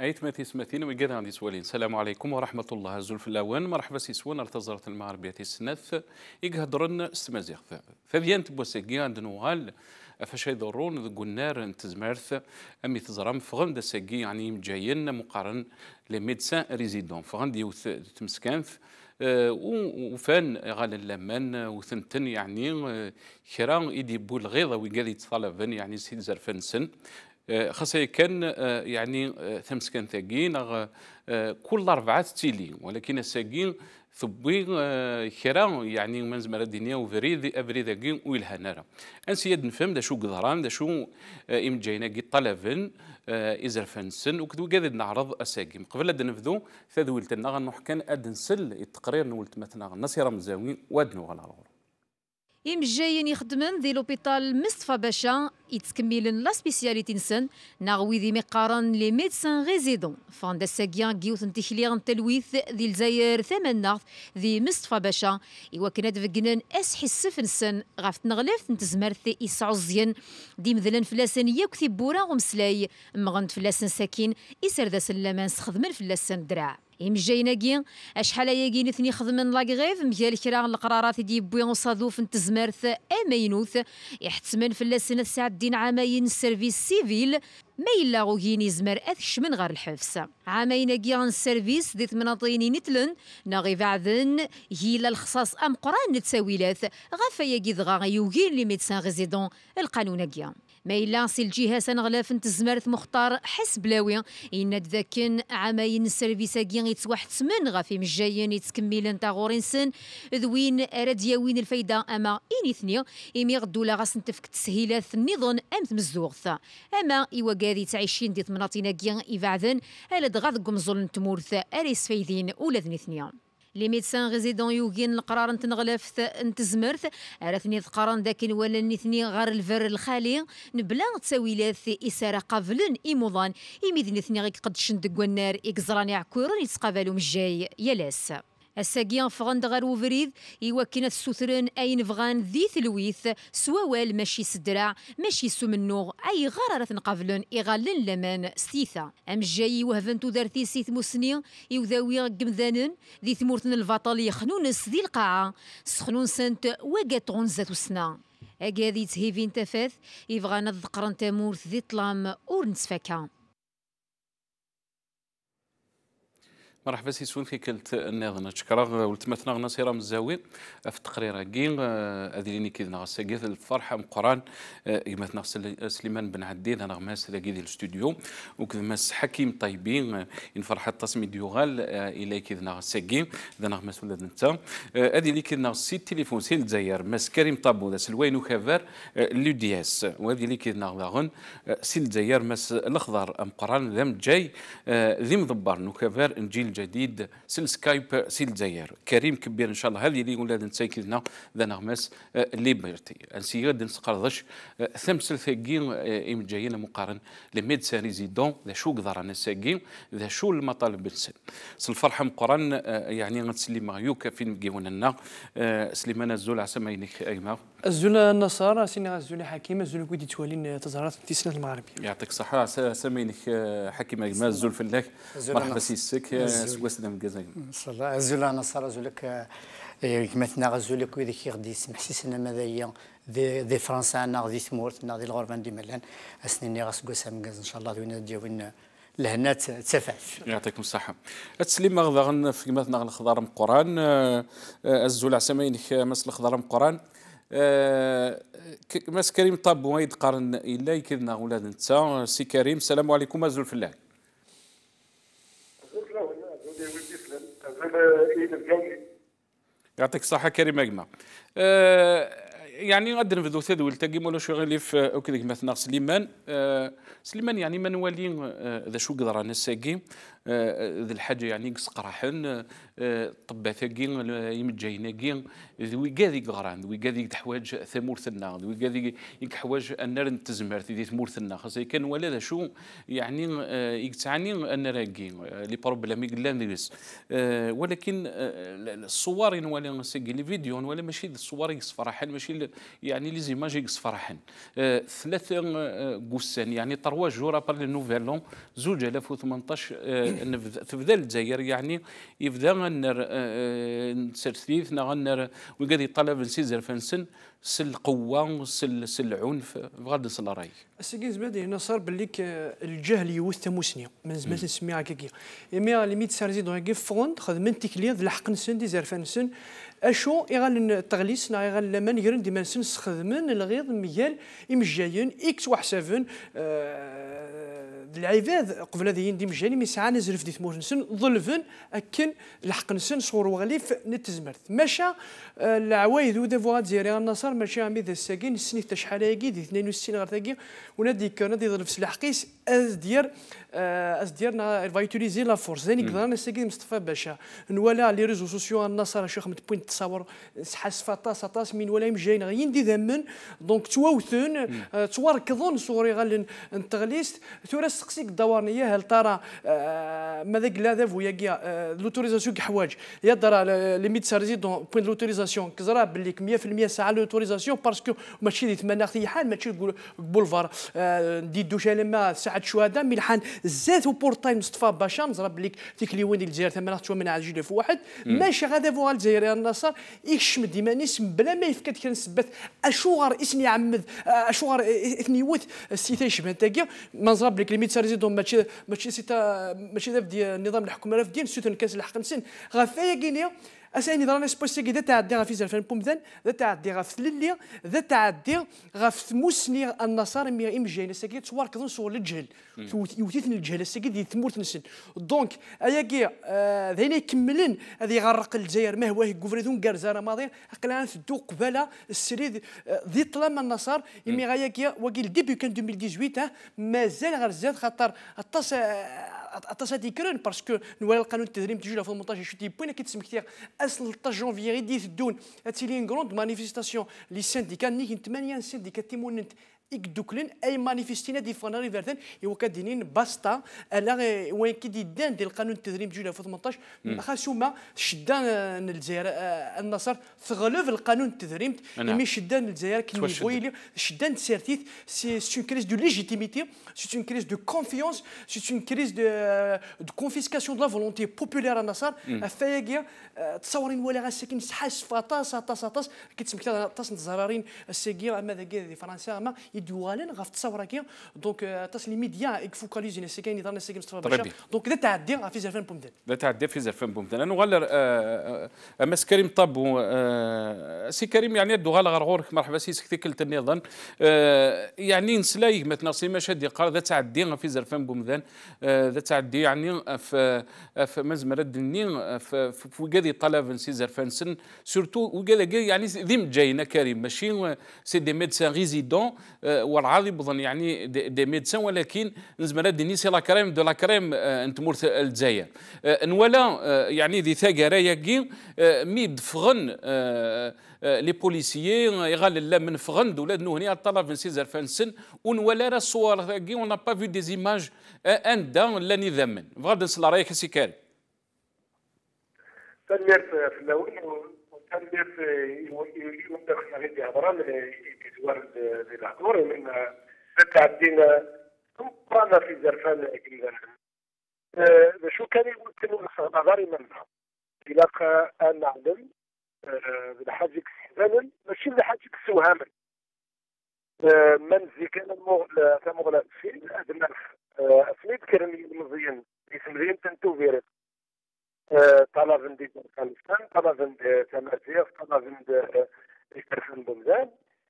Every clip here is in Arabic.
أيت ما تسمثين ويقاد غادي سوالين. السلام عليكم ورحمة الله زلف الأوان. مرحبا سيسوان ارتزرت المغربية السناث يقهدرن استمازيغ فذيانت بوساكي عند نوغال فاش يضرون ذو النار نتزمارث أمي تزرم فغن دساكي يعني مجايين مقارن لي ميدسان ريزيدون فغن ديوث تمسكانث وفان غال اللمان وثنتن يعني كرا يدي بولغيضة ويقال يتطلبن يعني سيد زرفن سن خاصة كان يعني ثمسكن ثاقين كل 4 تيلي ولكن الساقين ثبي كرا يعني من زمر الدنيا وفريد افريد ويلهنارا انسياد نفهم دا شو قدران دا شو امجينا قي طلبن ازر فنسن وكدو قاعد نعرض اساقيم قبل اد نفذو ثذولتنا غنحكن اد نسل التقرير نولت مثلا نصير مزاوي وادنو غنرغ يمجاين يخدمن ذي لوبيتال مصطفى باشا يتكملن لا سبيسياليتي نسن ناغوي ذي مقارن لي ميدسان ريزيدون فان دا ساكيان كيوث نتخليغن تلويث ذي الجزائر ثمن ذي مصطفى باشا إوا كانت فقنن اسحي السفن سن غافت نغلف نتزمرث يسعوزين دي مذلن فلاسن يكثي بورا ومسلاي مغنت فلاسن ساكين يسر ذا سلمان سخدمن فلاسن دراع يمجيناكي اشحال ياكي نثني خدمن لاكغيف مجال كرا القرارات دي بوين وصادوف نتزمرث امينوث يحتمن فلاسن سعد الدين عامين السيرفيس سيفيل ما إلا غوكيني زمر أثش من غير الحفص عامين كيان السيرفيس ذي ثمناطيني نتلن ناغي بعدن هيلا الخصاص أم قران نتساويلات غافا ياكي ضغا يوغين لي ميدسان ريزيدون القانون كيان ما إلا سي الجهة سنغلاف نتزمرث مختار حسب لاوي إن ذاكن عامين السيرفيس كيان يتسواحد من غافي مجايين يتكملن تاغورين سن ذوين رادياوين الفايدة أما إني ثنيا إمي غدو لا غاس نتفك تسهيلات النظام أم تمزوغث أما إوا كادي تعيشين دي ثمناطينا كيان يبعدن على دغاض قمزول نتمورث أريس فايدين ولا ذنثنيا لي ميدسان ريزيدون يوغين القرار نتنغلف نتزمرث عرفني ذقران ذاك ولا نثني غير الفر الخالي نبلا تساويلات إسارة قبلن إيموضان إميذ نثني غيك قد شندق والنار إكزراني عكورون يتقابلوا مجاي يلاس الساقيان فغند غير وفريد إوا كانت السوثرن أين فغان ذي ثلويث سواوال ماشي سدرع ماشي سمنوغ أي غرارة نقابلن إغالن لمان ستيثا أم جاي وهفن تدارتي سيث مسني يوذاوي قمذانن ذي ثمورتن الفاطل يخنونس ذي القاعة سخنون سنت وقات غنزة سنا أكاذي تهيفين تفاث يفغانا الذقرن تامورث ذي طلام أورنسفاكا مرحبا سي سوين في كلت الناظنة شكرا ولتمثنا نصيرة من الزاوية في التقرير كين أدريني كذا ساقيت الفرحة مقران يمثنا سليمان بن عديد أنا غماس لاقي ديال الاستوديو وكذا ماس حكيم طيبين إن فرحة تصميم ديوغال إلى كذا ساقي إذا غماس ولاد نتا أدريني كذا سي تليفون سي الجزائر ماس كريم طابو ذا سلوين وخافر لو دي اس وأدريني كذا غن سي الجزائر ماس الأخضر مقران ذم جاي ذي مضبر نوكافر نجيل جديد سل سكايب سيل الجزائر كريم كبير ان شاء الله هذه اللي ولاد نسايكلنا ذا نغمس ليبرتي انسياد نسقردش ثمثل ثقين ام جايين مقارن لميدسان ريزيدون ذا شو قدر انا ساقين ذا شو المطالب بالسن الفرحه مقارن يعني غتسلم يوكا فين كيوننا سليمان الزول عسماينك ايما الزول النصارى سينا الزول حكيم الزول كويدي توالين تظاهرات في سنه المغربيه يعطيك الصحه سمينك حكيم ايما الزول فلاك مرحبا سيسك سواسنا من الجزائر صلى الله الزول النصارى زولك كمثنا غزولك وذيك غدي محسسنا ماذا دي فرنسا انا غدي تمورت انا غدي الغربان دي ملان اسنيني غاسكو سامكاز ان شاء الله دوينا ديالنا لهنا تسافعش يعطيكم الصحة. التسليم غدا في مثلا الخضار مقران الزول عسامين مثل الخضار مقران ماس كريم طاب وايد قارن إلا يكذنا ولاد نتا سي كريم السلام عليكم الزول فلاح. يعطيك الصحة كريم أجمع. يعني غادي نبداو تدوي التقي ولا شغالي في وكذا مثلا سليمان سليمان يعني من والي ذا شو قدر انا ساقي ذا الحاجه يعني قص قراحن طبعتاكي يمجيناكي ويكادي غران ويكادي تحواج ثمورثنا ويكادي يحواج ان تزمرت دي ثمورثنا خاصة كان ولا شو يعني يتعني ان راكي لي بروبليم يقلان ولكن الصور ولا سجل لي فيديو ولا ماشي الصور يصفرحن ماشي يعني لي زيماج يصفرحن ثلاثة قسان يعني 3 جور ابار نوفيل لون 2018 تبدا الجزائر يعني يبدا نسرثيث نغنر وقادي طلب نسيزر فنسن سل قوة سل عنف بغض الراي. السكين زبادي هنا صار بالليك الجهل يوث موسنيا من زمان نسميها هكاكيا مي ليميت سارزيدون هكا فروند خدمن تكليا الحق نسن دي زرفانسن اشو يغال التغليس نا يغال لما نقرن ديما نسن خدمن الغيظ ميال امجايين اكس وحسابن العباد قبل هذا يندي مجاني مي ساعه نزل في ثمور نسن ظلفن اكن الحق نسن صور وغليف نتزمرت ماشا العوايد ودافوات زيري النصر ماشي عمي ذا الساكن السنيت تشحال هاكي دي 62 غير تاكي ونادي كان يضرب سلاح قيس ازدير فايتوريزي لا فورس زين يقدر الساكن مصطفى باشا نوالا لي ريزو سوسيو النصر شيخ بوين تصور حاس فطاس من ولا مجاين غير يندي ذمن دونك تواوثن توركضون صوري غال نتغليست ثورة سقسيك الدورانيه هل ترى ماذا قلا ذا فويا لوتوريزاسيون كحواج يا ترى ليميت سارزيدون بوين لوتوريزاسيون كزرا باللي 100% ساعه لوتوريزاسيون باسكو ماشي دي تمنى اختي حال ماشي بولفار دي دوشا لما ساعه شهداء ملحان زاد بورتاي مصطفى باشا نزرا باللي تيكليوين ديال الجزائر ثمانية شو من عاجل في واحد ماشي غادا فوها الجزائر النصر يكشم ديما نسم بلا ما يفكر كان سبت اشوار اسني عمد اشوار اثني وث السيتي شبه تاكيا منزرا باللي ليميت سارزيدون ماشي سيتا ماشي ديال النظام الحكومه راه في دين سوتن كاس الحق نسن غافايا كينيا اساني ضرنا سبوسي كذا تعدي غا في زرفان بومدان ذا تعدي غا في ثللي ذا تعدي غا في موسني النصارى مي امجينا ساكي تصور كذا صور الجهل يوثيثني الجهل ساكي دي ثمورت نسن دونك اياكي ذينا يكملن هذه غرق الجزائر ما هو كوفريدون كارزاره ماضي قلنا في الدو قباله السريد ذي طلام النصار يمي غاياكي وكيل ديبي كان 2018 مازال غير زاد خاطر تصاديكرن باسكو نوال القانون التدريب تجي ل 18 شتي بوين كيتسمى كثير اصل 13 جونفي غيدي تدون هاتي غروند مانيفيستاسيون لي سانديكا نيك 8 سانديكا تيموننت يكدوكلن اي مانيفيستينا دي فانا ريفيرتن يوكا دينين باستا الا وين كي دان ديال القانون التدريب جوله 18 خاصوما شدان الجزائر النصر تغلف القانون التدريب مي شدان الجزائر كي يبويلي شدان سيرتيت سي اون كريز دو ليجيتيميتي سي اون كريز دو كونفيونس سي اون كريز دو كونفيسكاسيون دو لا فولونتي بوبولير النصر افايا تصورين ولا غاساكن حاس فطاس كيتسمى طاس الزرارين الساكير ماذا كاين فرنسا ما يدوالن غاف تصور كي دونك تص لي ميديا يفوكاليزين السكاين يضرنا السكاين مصطفى باشا دونك ذا تعدي في زرفان بومدان ذا تعدي في زرفان بومدان انا نغلر امس كريم طابو سي كريم يعني الدغال غرغورك مرحبا سي سكتي كلت النظام يعني نسلاي مثلا سي مشهد قال ذا تعدي في زرفان بومدان ذا تعدي يعني في مزمر الدنيا في وكادي طلب نسي زرفان سن سورتو وكذا يعني ذي جاينا كريم ماشي سي دي ميدسان ريزيدون والعاضي بظن يعني دي ميدسان ولكن نزمر الدنيا سي لا كريم دو لا كريم انتمور الجزائر نولا يعني ذي ثاقرا ياكي مي دفغن لي بوليسيي يغال لا من فغن ولاد نهني الطلب نسي زرفان سن ونولا راه الصور ثاقي اون با في دي زيماج اندا لا نظاما بغض نص رايك سي كريم تنمير في الاول وتنمير يوندر خلال هضران يتزور العقور من تعدينا قرانا في زرفان شو كان يمكن نظري منها إلى أن نعلم لحاجك استحسانا ماشي لحاجك سوهاما من زي كان المغلى في الأدنى أسميت كرمي المزيان اسم زين تنتو فيرت طلب دي افغانستان طلب تمازيغ طلب يكرفن بومدان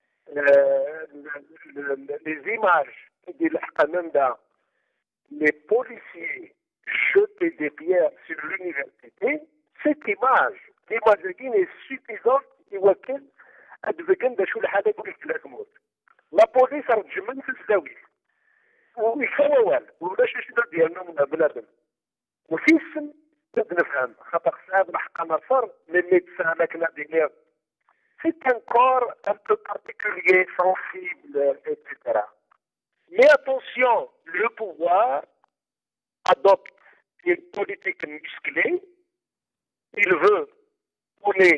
لي زيماج ديال الحقنان دا لي بوليسيي jeter des pierres sur l'université, cette image est suffisante يوكل أدفكن دا شو الحالة يقول لك موت. لا بوليس رجمن في الزاوية ويخوال وماش شنو ديالنا من بلادنا وفي السن نبدا نفهم خاطر صعب الحق نصر مي ميدسان ماكله دينير سي ان كور ان بو بارتيكولير sensible etc. Mais attention, le pouvoir adopte une politique musclée. Il veut donner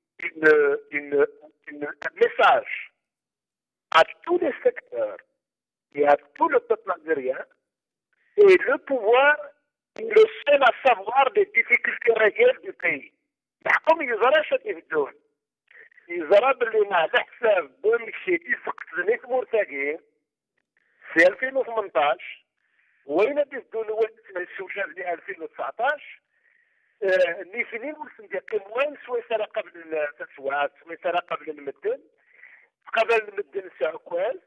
un message à tous les secteurs et à tout le peuple algérien. Et le pouvoir est le seul à savoir les difficultés réelles du pays. الحكم يزرع شادي في الدول يزرع باللي مع الحساب بمشي يسقط زنيت مرتاقين في 2018 وين بيبدو الاول السوجان ديال 2019 النيفينين والصنديقين وين سويسرا قبل التسوات سويسرا قبل المدن قبل المدن سعكواز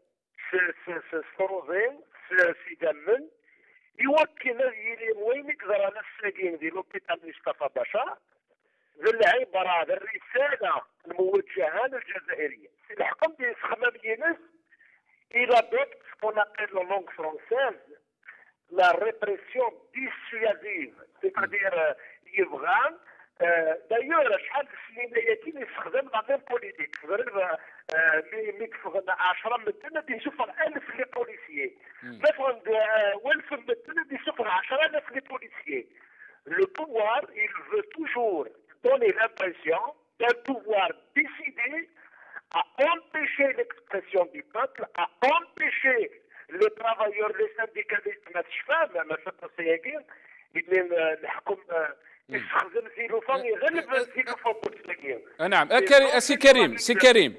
سروزين سيدامن يوكل يلي وين يقدر على الساقين ديال لوبيتال مصطفى باشا ذا العبارة ذا الرسالة الموجهة للجزائريين الحكم ديال الخمام يونس il adopte ce qu'on appelle en langue française la répression dissuasive, c'est-à-dire يبغى d'ailleurs شحال السنين ياتي يستخدم لا ميم بوليتيك مي كفغنا 10 مدن غادي نشوف 1000 لي بوليسيي مثلا 1000 مدن غادي نشوف 10000 لي بوليسيي. Le pouvoir, il veut toujours donner l'impression d'un pouvoir décidé à empêcher l'expression du peuple, à empêcher les travailleurs, les syndicalistes, ما تشفى ما تسيقين إذن الحكم يستخدم زيلوفون يغلب الزيلوفون متسيقين. نعم سي كريم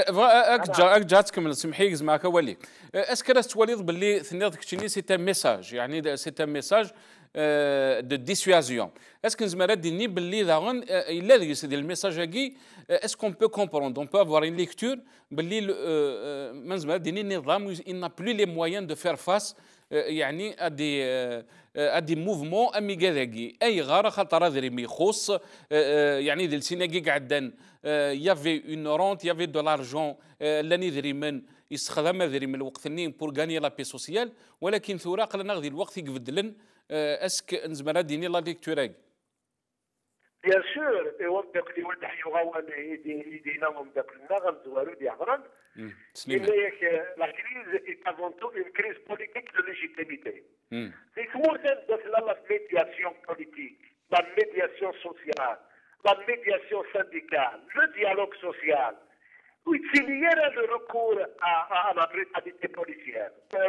جات تكمل سمحي معك ولي اسكرست وليد باللي ثنيض كتشيني سي ان ميساج يعني سي ان ميساج de dissuasion. Est-ce que زعما ديني باللي داغن الا ديال الميساج هكي est-ce qu'on peut comprendre on peut avoir une lecture باللي من زعما ديني النظام il n'a plus les moyens de faire face يعني ادي موفمون امي كذاكي اي غاره خاطر هذا ريمي يخص يعني ديال سيناكي قعدان يافي اون رونت يافي دو لارجون لاني ذري من يستخدم ذري من الوقت النين بور غاني لا بي سوسيال ولكن ثورا قلنا غادي الوقت يقبدلن اسك نزمر ديني لا ليكتوراك بيان سور يوضح لي ولد حيوغاوان يدينا ومداكلنا غنزوارو دي عغران la crise est avant tout une crise politique de légitimité. C'est tout la médiation politique, la médiation sociale, la médiation syndicale, le dialogue social. Oui, s'il y a le recours à la brutalité policière.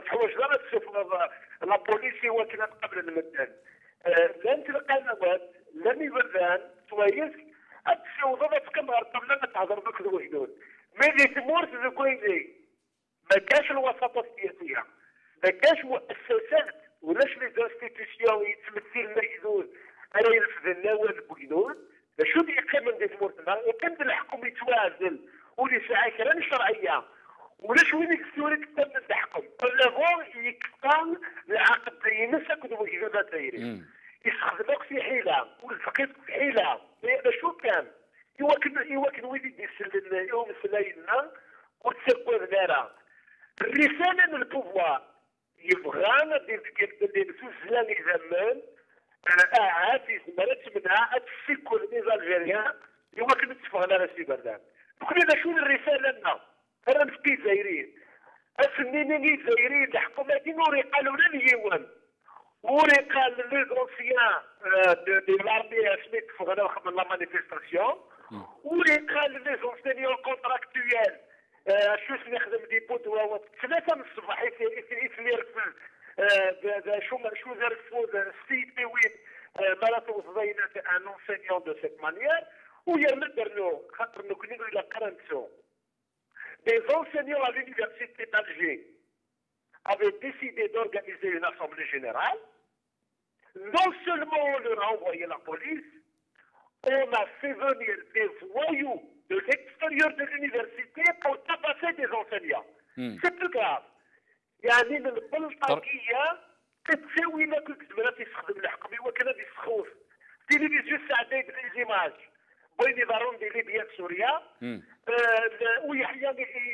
La police est وكلت قبل المدن. لن تلقى نواد لن يبردان كويس التسوضة تكمل قبل ما تهضر بك الوحدود. ملي تمورت ذكويني ما كاش الوساطة السياسية ما كاش مؤسسات ولاش لي انستيتيسيون يتمثل مجدود انا ينفذ النواب بوينود شو اللي يقيم من دي تمورتنا وكان الحكم يتوازن ولي ساعه كلام شرعيه ولاش وين يكسوري كتاب من الحكم لافون يكتب العقد ينسى كتب وجدود الدايرين يستخدموك في حيله والفقيد في حيله شو كان يوكل وين يدير يوم سلايلنا وتسكوا ذنارا الرسالة من البوفوار يبغانا دير سوسلان زمان عادي زمانات منها تسكوا لي الجزائريين يوكل نتفقنا على سي بردان وكنا شو الرسالة لنا انا نفكي الجزائريين السنينين الجزائريين الحكومة دي نوري قالوا لنا اليوم وري قال لي زونسيان دي لارمي سميت فغنا من لا مانيفيستاسيون وري قال لي زونسيان كونتراكتويال شو نخدم دي بوتوا ثلاثة من الصباح يرفل شو زرفو السيد وين مالاتو صدينا ان انسينيون دو سيت مانيير ويرمدر له خاطر نكونوا الى قرنتو des enseignants à l'université d'Alger avaient décidé d'organiser une assemblée générale. Non seulement on leur a envoyé la police, on a fait venir des voyous de l'extérieur de l'université pour tabasser des enseignants. C'est plus grave. يعني من البلطجية تتساوي لك الكتبات يستخدم الحكم وكذا بيسخوف تلفزيون ساعدين بالإيماج بين يظهرون دي ليبيا سوريا ويحيى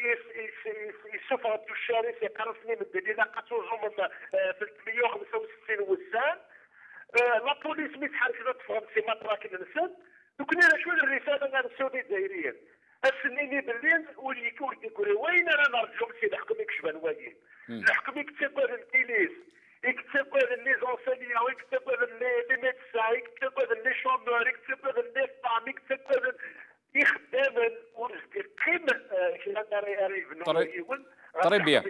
يسفر الشارع سيقرصني من الدليل قتلهم 365 وسان لا بوليس مي تحرك تفهم سي ماتراك الانسان دوك انا شنو الرساله غير السعوديه الجزائريين السنيني بالليل واللي يقول وين انا نرجو سي الحكم يكشف واجين الحكم يكتب الانجليز يكتب لي زونسينيون يكتب لي ميدسان يكتب لي شومور يكتب لي فام يكتب يخدم ورزق قيمه كنا ريفنو طريب بيان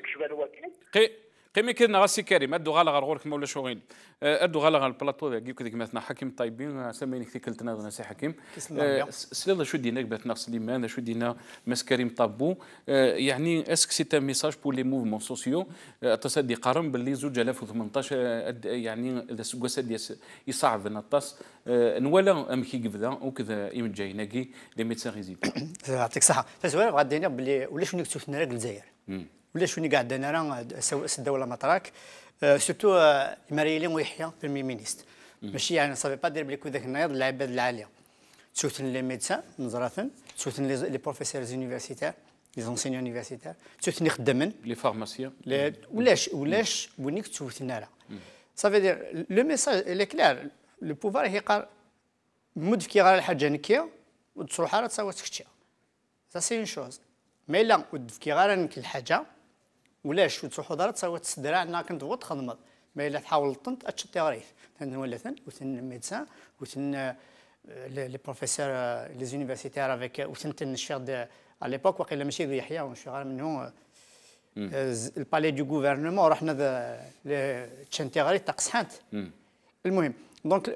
قيمة كنا غاسي كريم ادو غالا غرغورك مولا شوغين ادو غالا غال البلاطو ذا كيف كذيك مثلا حكيم طيبين سميني كثير كلتنا سي حكيم سليضه شو دينا باتنا سليمان شو دينا مس كريم طابو يعني اسك سي ان ميساج بور لي موفمون سوسيو تصدي قارن باللي زوج 2018 يعني اذا سكوسا يصعب نطاس نولا امكي قبذا وكذا يم جاي ناقي لي ميدسان ريزيدون يعطيك الصحه فسؤال غادينا باللي ولا شنو كتبت لنا الجزائر ولا شوني قاعد انا راه الدوله مطراك سورتو مريلين ويحيى بريمي مينيستر ماشي يعني صافي با دير بلي كو ذاك النهار العباد العاليه تشوفن لي ميدسان نظراتن تشوفن لي بروفيسور زونيفرسيتير لي زونسينيون يونيفرسيتير تشوفن خدامن لي فارماسيان ولاش ونيك تشوفنا راه صافي دير لو ميساج لي كلير لو بوفوار هي قال مود كي غير الحاجه نكيه وتروح راه تصاوت كتشي سا سي اون شوز مي لا ود كي غير نك الحاجه ولاش تروحوا دار تصاوت السدرا عندنا كنت غوت خدمت ما الا تحاول تنط اتشتي غريف ولا وثن ميدسان وثن لي بروفيسور لي زونيفرسيتير افيك وثن الشيخ على ليبوك وقيلا ماشي ذو يحيى ونشغل منه البالي دو غوفرنمون رحنا تشنتي غريف تقصحات المهم دونك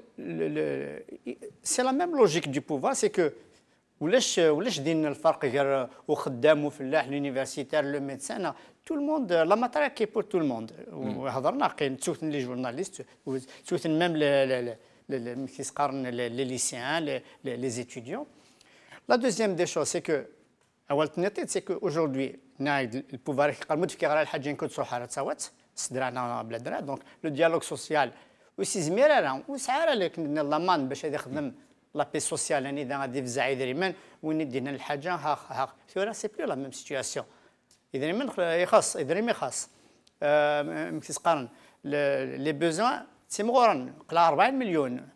سي لا ميم لوجيك دو بوفوار سي كو ولاش دينا الفرق غير وخدام وفلاح لونيفرسيتير لو ميدسان تو الموند لا ماتريال كي بور تو الموند وهضرنا كاين تشوفن لي جورناليست تشوفن ميم كيس قارن لي ليسيان لي زيتيديون لا دوزيام دي شوز سي كو اول تنيطيت سي كو اجوردي نايد البوفوار قال مود كي غير الحاجه كنت تروح على تصاوت صدرنا بلا درا دونك لو ديالوغ سوسيال وسي زميره وسعاره لكن لامان باش يخدم لا بي سوسيال يعني اذا غادي يفزع يدريمن وين يدينا الحاجه ها ثورة سي بلو لا ميم سيتياسيون يدريمن يخص يدريمي خاص كيس قارن لي بوزوان سي مغورن قلا 40 مليون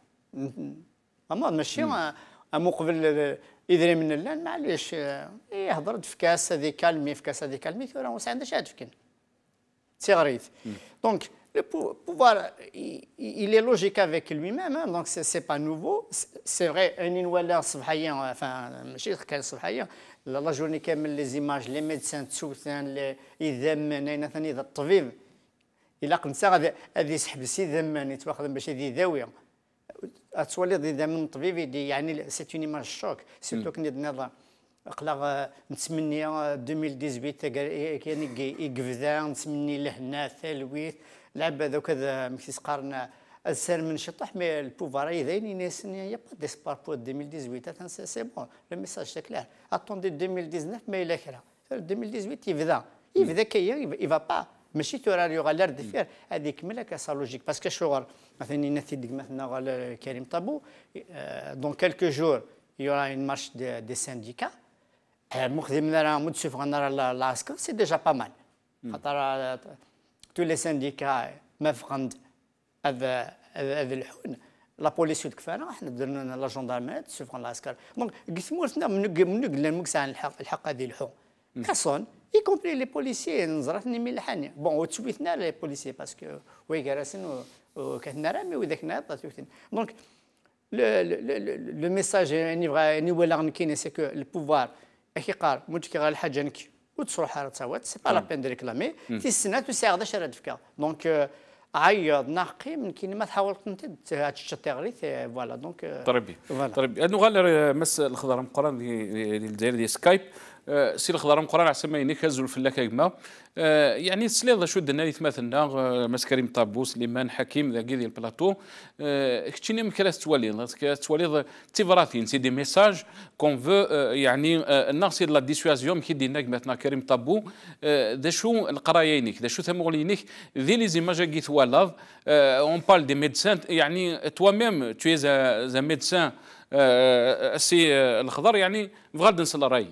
ماشي مقبل يدريمن لا معليش يهضر في كاس هذه كالمي في كاس هذه كالمي ثورة ما عندهاش هاد فكن سي غريب دونك le pouvoir, il est logique avec lui-même, hein, donc c'est pas nouveau. C'est vrai, la journée كامل les images, les médecins تسوثان يذمن ثاني ذا الطبيب إلا قنت هذه يسحب سي ذمن يتواخذ باش يدي ذاوية تولي ذمن الطبيب يدي يعني سي اون ايماج شوك سيرتو كني نظر قلا نتمنى 2018 كان يقفذا نتمني لهنا ثالويت لعب هذا كذا مكسيس قارنا السر من شطح مي البوفوار يدين ناس يا با ديسبار بو 2018 سي بون لو ميساج سي كلير اتوندي 2019 ما الى كرا 2018 يفدا كاين يفا با ماشي تورا يوغا لار ديفير هذيك ملك سا لوجيك باسكو شغل مثلا نثيدك مثلا كريم طابو دون كالكو جور يورا اون مارش دي سانديكا مخدمنا راه متسوفغنا العسكر سي ديجا با مال خاطر tous les syndicats ما فقند هذا الحون لا بوليس كفانا احنا درنا لا جوندارميت سوفغون العسكر دونك قسمونا من قلنا مكسان الحق هذه الحون كاسون y compris les policiers نظرتني ملحاني بون وتسويتنا لي بوليسيي باسكو وي كراسن وكنا رامي وذاك النهار دونك لو ميساج يعني بغا ولا كاين سي كو البوفوار كي قال مشكل على الحاجه نك وتروح على تصوت سي با لا بين دو ريكلامي في السنه تساعد اش راه تفكا دونك عيض نقي من كاين ما تحاول انت تشتغلي فوالا دونك طريبي انه غير مس الخضر مقران ديال دي سكايب سي الخضر مقران على سما ينك هزوا الفلاكه كما يعني سليضه شو دنا يتمثلنا مس كريم طابو سليمان حكيم ذا ديال البلاطو كتشيني مكلاس توالي تيفراتين سي دي ميساج كون فو يعني الناس لا ديسوازيون كي دينا مثلا كريم طابو دا شو القرايينيك دا شو ثمغلينيك ذي لي زيماج كي توالض اون بال دي ميدسان يعني توا ميم تو ذا ميدسان سي الخضر يعني بغض نسال راي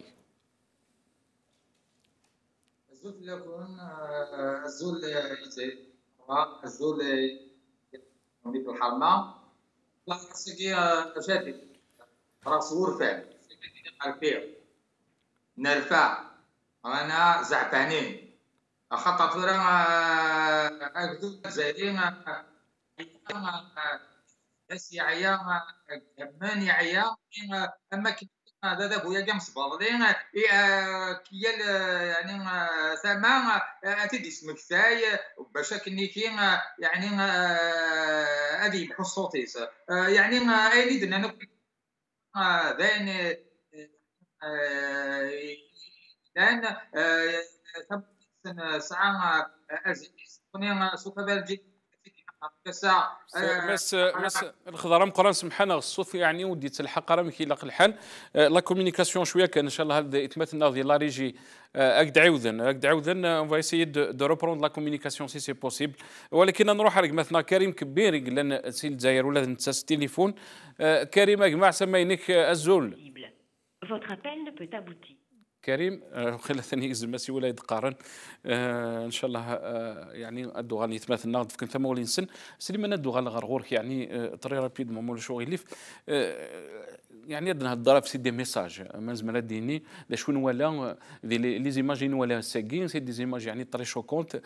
الزول يكون الزول يتعب الزول ديك الحرمه لا سكي جدي راه صور فعل سكي نرفع انا زعفانين خاطر راه اكدو زايدين ناس يعيا كمان يعيا اما هذا بويا كاع مصباطين كيال يعني ثما تدي سمكتاي باش كنيكي يعني هذه بحوس صوتيس يعني اين دنا ذين لان ساعه ازيس كوني سوف بالجي كسا مس الخضره مقران سمحنا الصوف يعني ودي تلحق راه كيلاق الحال لا كومونيكاسيون شويه كان ان شاء الله هذا اتمتنا ديال لا ريجي اكد عاوذن اون فا اسيي دو روبروند لا كومونيكاسيون سي سي بوسيبل ولكن نروح على مثلا كريم كبير لان سي الجزائر ولا نتساس التليفون كريم يا جماعه سماينك الزول Votre appel ne peut aboutir. كريم خلال ثاني زماسي ولا يتقارن ان شاء الله يعني ادو غادي يتمثلنا في كنت مولين سن سليمان ادو غالا غرغورك يعني طري رابيد مول شو يليف يعني عندنا الضرب سي دي ميساج ما زملا ديني لا شنو ولا لي زيماجين ولا ساكين سي دي زيماج يعني طري شوكونت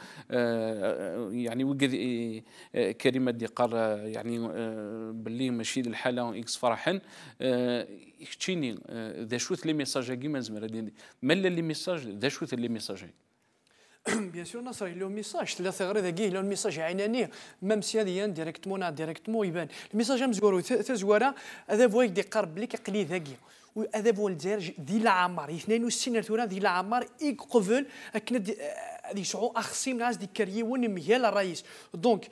يعني وقد كلمه دي قال يعني باللي ماشي الحاله اكس فرحا يكتشيني ذا شوت لي ميساج كيما زملا ديني مالا لي ميساج ذا شوت لي ميساج بيان سور نصر لو ميساج ثلاثة غير ذاكيه لو ميساج عيناني ميم سي هذه ديريكتمون يبان الميساج مزورو تزوره هذا بغيك دي قرب لك قلي ذاكي وهذا بو الجزائر دي العمر 62 ثورة دي العمر يقبل اكن دي شعو اخصي ناس دي كريون ميال الرئيس دونك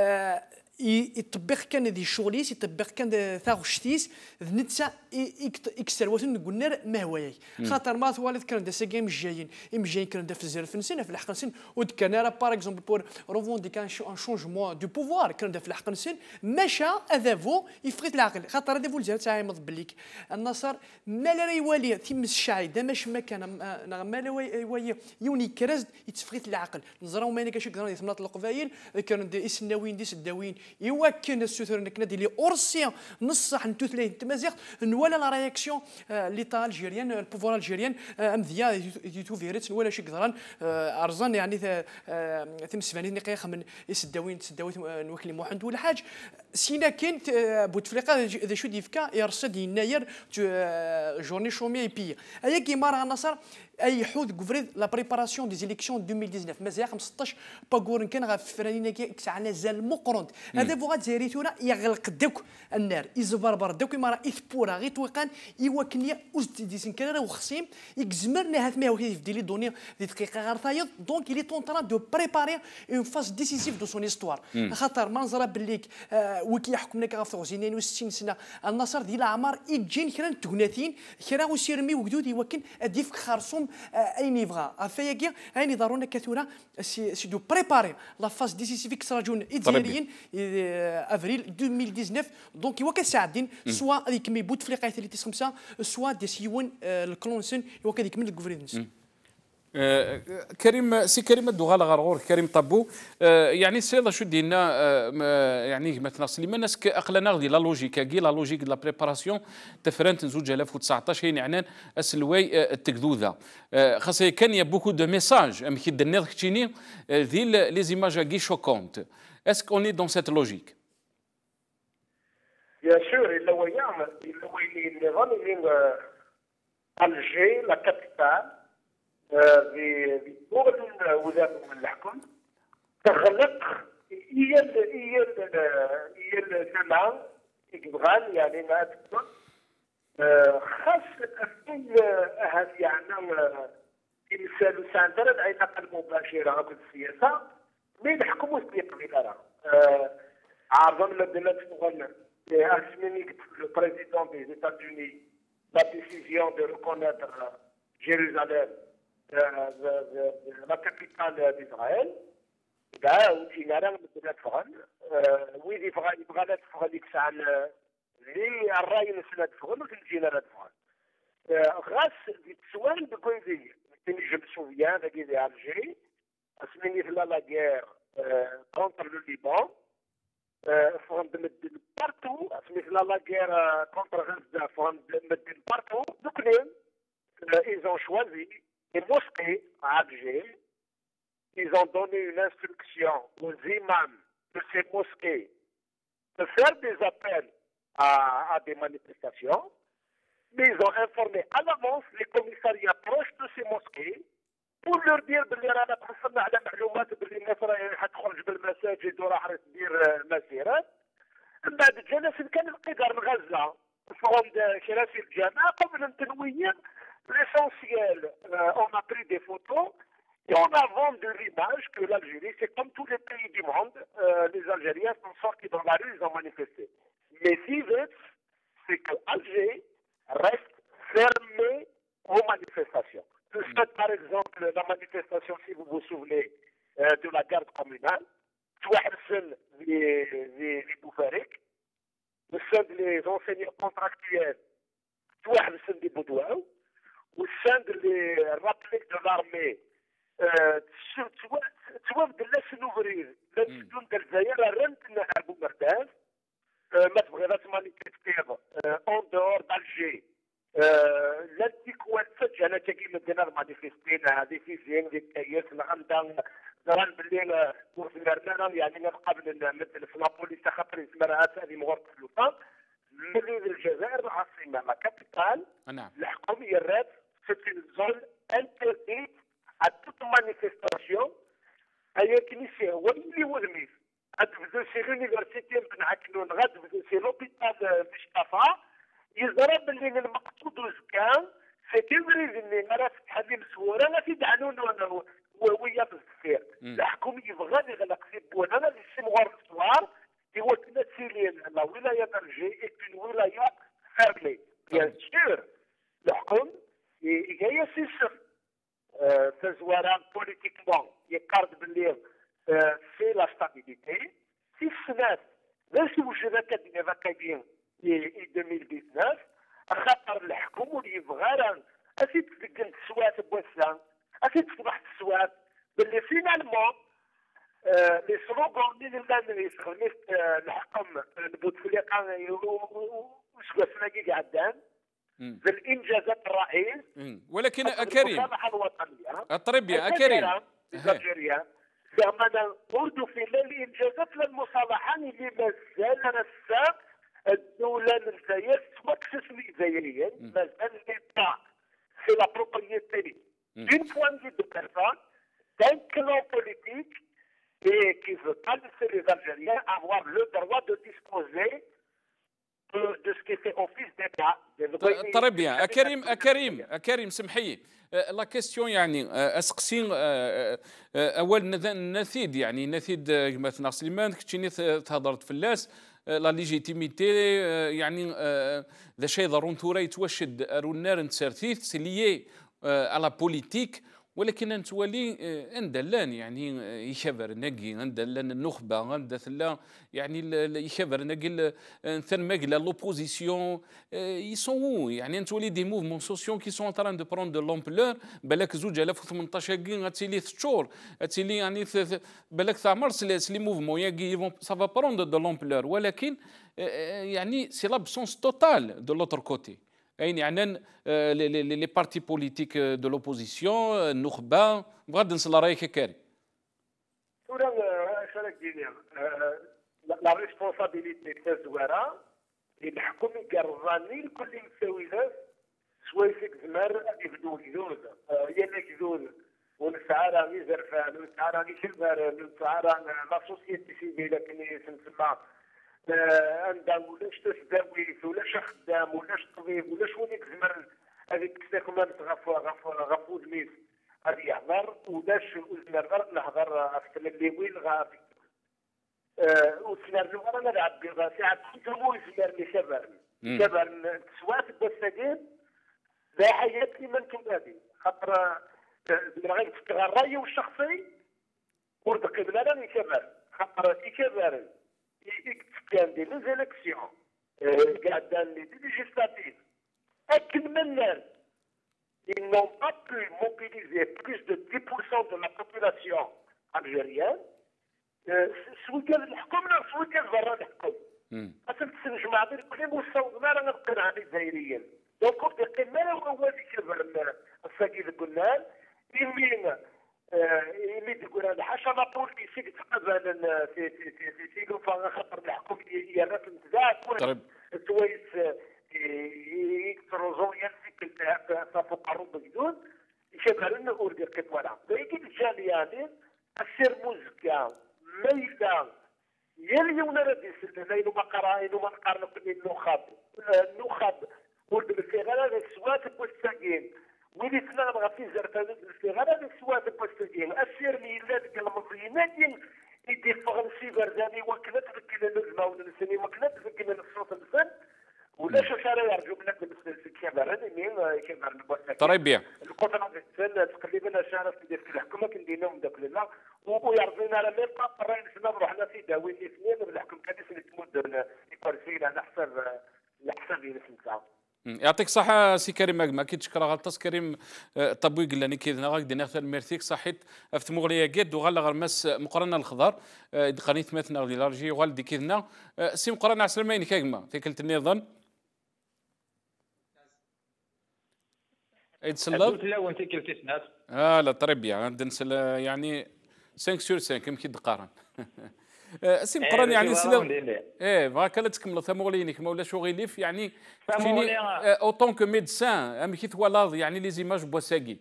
يطبق كان دي شغليس يطبق كان ثاغشتيس نتسا اكسترواتن قلنا ما هوايا خاطر ما ثوالث كان دا ساكي مجايين كان دا في الزرف نسين في الحق نسين وكان راه باغ اكزومبل بور روفونديكا ان شونجمون دو بوفوار كان دا في الحق نسين مشى اذافو يفقد العقل خاطر هذا الجزائر تاعي مضبليك النصر ما لا يوالي تيمس الشاعي دا ماش ما كان ما لا يوالي يوني كرز يتفقد العقل نزراو ما كاش كثر ثمنات القبايل كانوا دي اسناوين دي سداوين يوكن السوثر نك نادي لي اورسيان نصح نتوثلي تمازيغ ولا لا رياكسيون ليتا الجيريان البوفوار الجيريان امذيا يتو فيريت ولا شي كثران ارزان يعني ثمسفاني نقيخ من سداوين نوكلي موحد ولا حاجه سينا كاين بوتفليقه ذا شو ديفكا يرصد يناير جورني شومي بي ايا كيما راه النصر اي حوت كفريد لا بريباراسيون دي زيليكسيون 2019 مازال 15 باكورن كان غاف فرانينا كسعنا زال مقرونت هذا بوغا تزاريتونا يغلق دوك النار يزبربر دوك ما راه يثبورا غير توقان يوكنيا اوست دي سنكرا وخصيم يكزمرنا هات ما وكيف دي لي دوني دي دقيقه غير ثايض دونك il est en train de préparer une phase décisive de son histoire خاطر منظره بالليك وكي يحكمنا كغاف 62 سنه النصر ديال العمر يجين كرا تغناثين كرا وسيرمي وجدود يوكن اديف خرصوم اين يبغى افياكي اين ضرونا كثوره سي دو بريباري لا فاز ديسيسيف كسراجون ادزيريين افريل 2019 دونك يوكا ساعدين سوا يكمل بوتفليقه 35 سوا ديسيون الكلونسن يوكا يكمل الكوفرينس كريم سي كريم الدوغال غرغور كريم طابو يعني سي شو دينا يعني مثلا سليمان ناس اقلنا غدي لا لوجيك كي لا لوجيك لا بريباراسيون تفرنت زوج 2019 هي نعنان اسلواي التكذوذه خاصه كان يا بوكو دو ميساج ام كي دنيا كتيني ذي لي زيماج كي شوكونت اسك اون اي دون سيت لوجيك Bien sûr, il النظام اللي الجي لا كابيتال في دول وزارة الحكم تغلق هي الجماعة يبغان يعني ما تكون خاص الأفضل هذه عنا في مثال ساندر العلاقة المباشرة بالسياسة ما يحكموا القبيلة عارضون لدينا تغنى أسميني le président des États-Unis la décision de reconnaître Jérusalem la capitale d'Israël كاع وتينا راه بدنا تفغن ويدي يبغى لا تفغن ديك الساعه اللي الراي نسنا تفغن وتجينا لا تفغن غاس السؤال بكويدي تنجم سوريان ذاك ديال الجي اسميني في لا غير كونتر لو ليبان partout, la guerre contre Gaza, partout, ils ont choisi des mosquées à Alger. Ils ont donné une instruction aux imams de ces mosquées de faire des appels à des manifestations, mais ils ont informé à l'avance les commissariats proches de ces mosquées pour leur dire باللي رانا تحصلنا على معلومات باللي الناس راهي حتخرج بالمساجد وراح تدير مسيرات. من بعد جانا فين كان القدر من غزه فهم كراسي الجامعه قبل التنويه l'essentiel. On a pris des photos et on a vendu l'image que l'Algérie, c'est comme tous les pays du monde, les Algériens sont sortis dans la rue, ils ont manifesté. Mais si c'est que Alger reste fermé aux manifestations. Par exemple, la manifestation, si vous vous souvenez, de la garde communale, les Boufarik, les enseignants contractuels, des Boudouaou, au sein des rappels de l'armée, tu vois s'ouvrir l'institut de l'Algérie, la rente à Boumerdaz, en dehors d'Alger. l'antiquoات انا كيما بدينا المانيفيستين هذه في زين ديال التايس نغان باللي ورثنا يعني قبل نمثل في نابولي خاطر اسمها هذه مغرفه الوطن مدينه الجزائر العاصمه لا كابيتال الحكوميه الرات سيتي زون انترديت à toute manifestation avec initié واللي ورميس غتبداو شي يونيفرسيتي بن عكنون غتبداو شي لوبيتال مصطفى يضرب اللي المقصود كان سي تبريز اللي ما راه فتح لي مسوره ما في دعنون ويا بالسير الحكومه يبغى يغلق في بوان انا اللي سي مغار الصوار هو كنا تسيلين لا ولايه درجي اكن ولايه فاملي بيان سور الحكم جايه سيسر تزواران بوليتيكمون يقارد باللي في لا ستابيليتي في السنات باش وجدت الدنيا فكاين 2019 خاطر الحكم اللي يبغى اسيد تسجل السوات بوسان اسيد تصبح السوات باللي فينالمون لي سلوغون اللي يستخدم الحكم بوتفليقه وشكون كي قعدان بالانجازات الرئيس ولكن كريم المصالحه الوطنيه الطربيه كريم زعما برضو في الانجازات للمصالحه اللي مازال رسام الدوله الجزائر تمكسس الجزائريين مازال ليتا سي لا بروبريتي دون بوان دي دو بيرسون دان كلون بوليتيك et qui veut pas laisser les Algériens avoir le droit de disposer de ce qui fait office d'État. طيب يا كريم سمحي لا كيستيون يعني اسقسي اول نثيد يعني نثيد كما سليمان كنتي تهضرت في اللاس لا ليجيتيميتي يعني ذا شيء ضروري ثوري توشد النار نتسرثيث سليي على بوليتيك ولكن انت ولي اندلان يعني يشبر نقي اندلان النخبه اندثلا يعني يشبر نقي ثن مقلا لوبوزيسيون يسون يعني انت ولي دي موفمون سوسيون كي سون تران دو برون دو لومبلور بالك 2018 كي غاتيلي 6 شهور غاتيلي يعني بالك ثامر سلي موفمون يا سافا برون دو لومبلور ولكن يعني سي لابسونس توتال دو لوتر كوتي يعني لي بارتي بوليتيك دو لوبوزيسيون النخبه بغض النظر رايك كاري لا ريسبونسابيليتي تاع الزواره الحكم يقررني الكل يساوي ناس شويه فيك زمر يبدو يدوز يانا كيدوز ونسعى راني زرفان ونسعى راني شمار ونسعى راني لا سوسيتي سيفيل كني تسمى عندها ولاش تسداويت ولاش خدام ولاش طبيب ولاش ونيك زمر هذيك كتاكم غفو دميس هذه يحضر ولاش نهضر في اللي وين غافي وسنار له انا نلعب بغاسي عاد كنتو يزمر لي شبر سوات بساكين لا حياتي من تنادي خاطر بغيت الراي والشخصي ورد قبل انا يكبر خاطر يكبر كان دي لي زيليكسيون قاعدين لي ليجيسلاتيف اكل من الناس ils n'ont pas pu mobiliser plus de 10% de la population algérienne سوي كان الحكم لا سوي كان برا الحكم اصلا تسنجمع بين كل مستوى ما راه نقدر على الجزائريين دونك بدي ما هو ذيك الساقي قلنا يمين اللي تقول هذا حاشا ما طول في سيك تقبل في في في في في خاطر الحكم يرات نتاع كل التويس يكتروزون يمسك فوق الرب بدون يشبه لنا أوردي قطوة لكن الجاليانين السير موزكا ميلا يلي ونردي سلنا إنو ما قرأ إنو ما نقارن كل النخب ولد بالفغالة السوات بوستاقين ويلي تنغب غفي زرفان الفغالة السوات بوستاقين السير ميلاد المصريين يدي فغل سيفر زاني وكلت فكنا نزمة ونسني وكلت فكنا الصوت الفن ولا شو شارع يرجو منك بالنسبه للكاميرا مين كاميرا نبغى طيب بيان القطر تقريبا شارع في الحكومه كنديرهم داك لنا ويرضينا على ميم قررنا نسمع روحنا في داوين الاثنين بالحكم كان تمد يكرسي على حسب الناس. يعطيك الصحة سي كريم ما كي تشكر غلطاس كريم طبوي قلنا كيدنا غاك دينا اختار ميرثيك صحيت في مغريا قد وغالا غرمس مقرنا الخضار دقاني ثماتنا غدي لارجي وغال دي كيدنا سي مقرنا عسلمين كاكما في كلت النظام عيد سلام لا وانت كلتي سنات لا طريبيا عندنا يعني 5 sur 5 كم كي دقارن سي مقرن يعني سلام فاك لا تكمل ثموليني كما ولا شو غيليف يعني فيني اوتون كو ميدسان ام كي توالاض يعني لي زيماج بوساكي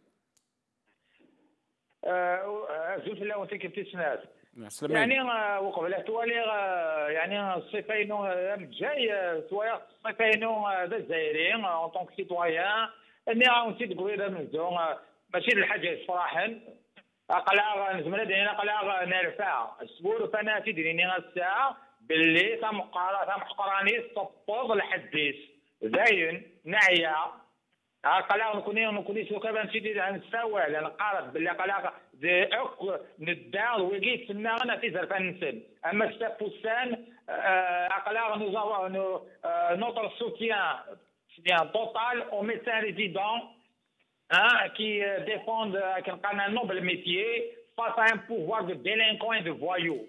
زوج لا وانت كلتي سنات يعني وقبل توالي يعني الصفين جاي شويه الصفين الجزائريين اون طونك سيتويان اني نسيت قويره من زون ماشي الحاجه صراحه قلاغ نزمنا دينا قلاغ نرفع السبور فانا تدريني الساعه باللي تم قراني تطوض الحديث زاين نعيا قلاغ نكوني سوكا نسيت نساوى لان قارب باللي قلاغ ندار ويجي سنا في زرفان نسن اما السفوسان قلاغ نوتر سوتيان total aux médecins résidents qui défendent un noble métier face à un pouvoir de délinquants et de voyous.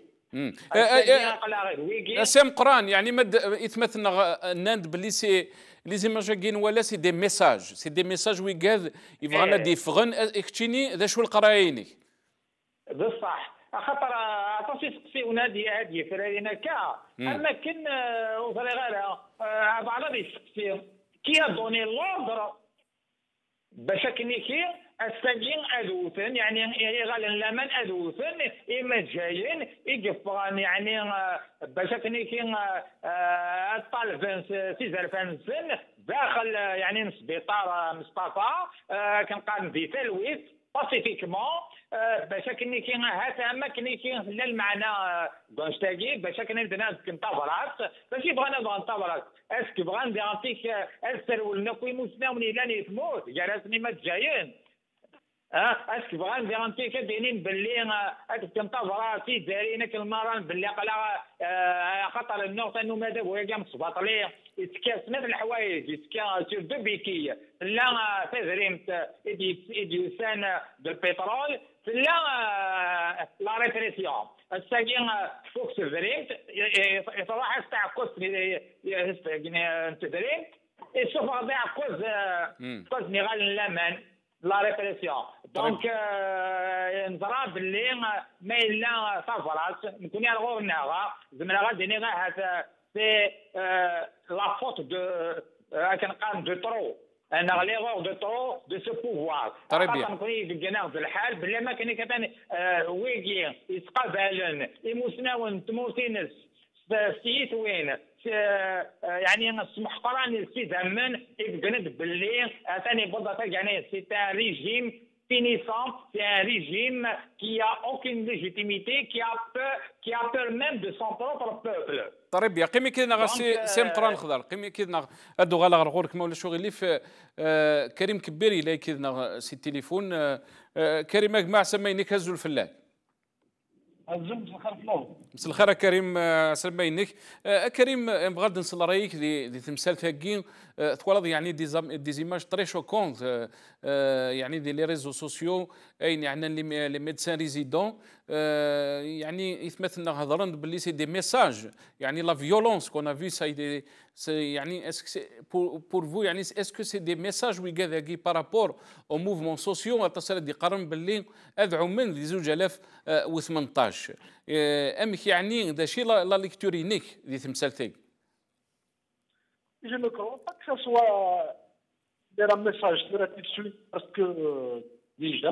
سام قران يعني مد يتمثلنا ناند بلي سي لي زيماجين ولا سي دي ميساج ويكاد يبغانا دي فغن اكتشيني ذا شو القراييني بصح خاطر عطاسي سقسيونا هادي فرينا كا اما كن وصلي غير بعض يسقسيو qui a donné l'ordre باش كنيكي الساقين ادوثن يعني غالن لمن ادوثن اما جايين يقفغان يعني باش كنيكي الطالب سيزر فانسن داخل يعني سبيطار مصطفى كان قام في تلويث باسيفيكمون باش كنيكي هذا ما كنيكي لا المعنى دونشتاكي باش كنا كنطابرات باش يبغانا نطابرات اسكو بغا نديرانتيك السرول نكوي مسناوني لاني تموت جالسني ما جايين اسكو بغا نديرانتيك دينين باللي هذيك كنطابراتي دايرينك المران باللي قلا خطر النقطه انه ماذا هو قام صباط ليه يتكاسنا في الحوايج يتكا سير دو بيكي لا تزريمت اديوسان دو البترول لا لا ريبريسيون الساقين فوكس زريمت صراحه تاع كوس تزريمت السوف ضيع كوز نغال لمن لا ريبريسيون دونك نظرا باللي ما الا صافرات نكون يلغوا الناغا زعما غادي نغا هذا سي لا فوت دو كنقام دو ترو انا ليغور دو ترو دو سو بوفوار نكوني بقينا في الحال بلا ما كان كتاني ويجي يتقابلن يموسناون تموتينس سيت وين يعني محقران السيزمن يبقند باللي ثاني بضا يعني سي ان ريجيم finissant, c'est un régime qui n'a aucune légitimité, qui a peur même de son propre peuple. طيب يا قيمي كيدنا سيم قران خضر قيمي كيدنا ادو غالا غرغور كما ولا شغل اللي في كريم كبيري لا كيدنا سي التليفون كريم مع سميني كازو الفلان مساء الخير كريم، سلام بينك. كريم بغيت نسال رايك دي تمثال تاكي تولد يعني دي زيماج تري شوكونت يعني دي لي ريزو سوسيو اين يعني لي ميدسان ريزيدون يعني يثبت لنا هضرن باللي سي دي ميساج يعني لا فيولونس كون ا في سي يعني اسكو بور فو يعني اسكو سي دي ميساج وي كذاكي بارابور او موفمون سوسيو اتصل دي قرن باللي ادعو من 2018 امك يعني هذا شي لا ليكتورينيك دي تمثالتك. Je ne crois pas que ça soit un message très tout de suite parce que déjà,